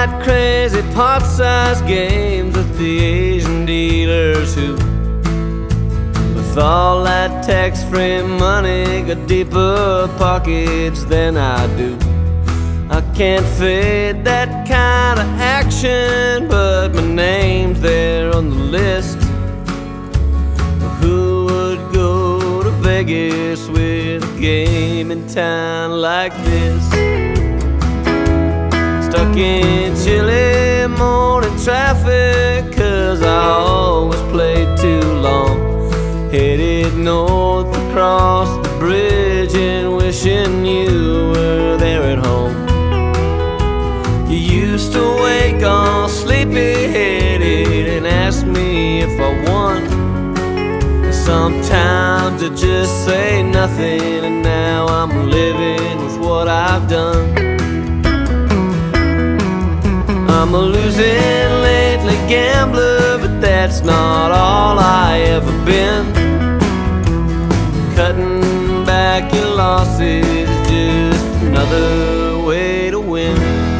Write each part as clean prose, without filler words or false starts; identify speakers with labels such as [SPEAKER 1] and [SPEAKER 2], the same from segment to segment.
[SPEAKER 1] night crazy pot-sized games with the Asian dealers who, with all that tax-free money, got deeper pockets than I do. I can't fade that kind of action, but my name's there on the list. Who would go to Vegas with a game in town like this? Stuck in chilly morning traffic, 'cause I always played too long. Headed north across the bridge and wishing you were there at home. You used to wake all sleepy-headed and ask me if I won. Sometimes I just say nothing, and now I'm living with what I've done. I'm a losing lately gambler, but that's not all I ever been. Cutting back your losses is just another way to win.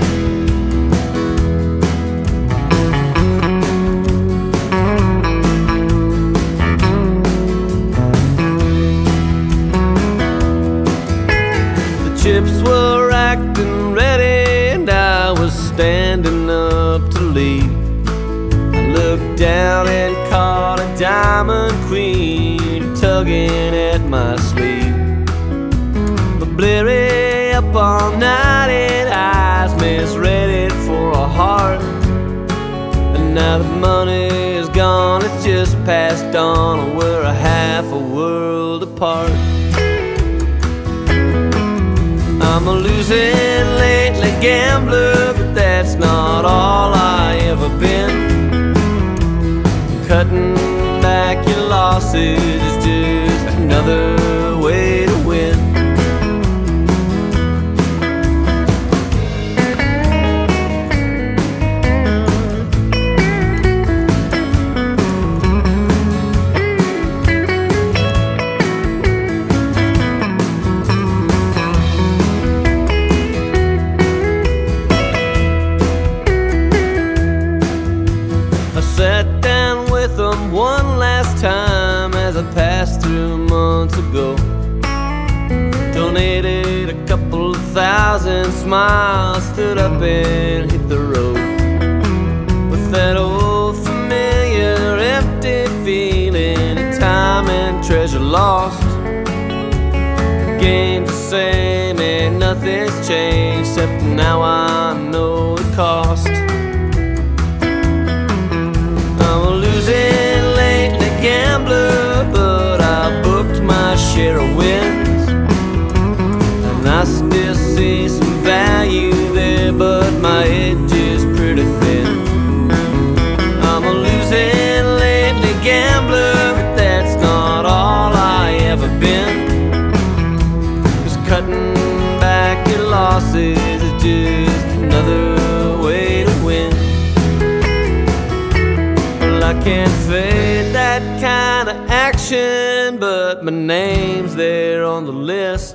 [SPEAKER 1] Chips were racked and ready, and I was standing up to leave. I looked down and caught a diamond queen tugging at my sleeve. My bleary up all night eyes misread it for a heart. And now the money is gone, it's just passed on. We're a half a world apart. I'm a losing lately gambler, but that's not all I ever been. Cutting back your losses is just another way to win. Sat down with them one last time as I passed through months ago. Donated a couple of thousand smiles, stood up and hit the road. With that old familiar empty feeling of time and treasure lost. Game's the same and nothing's changed, except now I know the cost. I'm a losing lately gambler, but I booked my share of wins. And I still see some value there, but my edge is pretty thin. I'm a losing lately gambler, but that's not all I ever been. 'Cause cutting back your losses is just another way to win. I can't fade that kind of action, but my name's there on the list.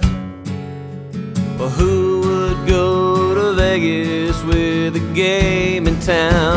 [SPEAKER 1] But who would go to Vegas with a game in town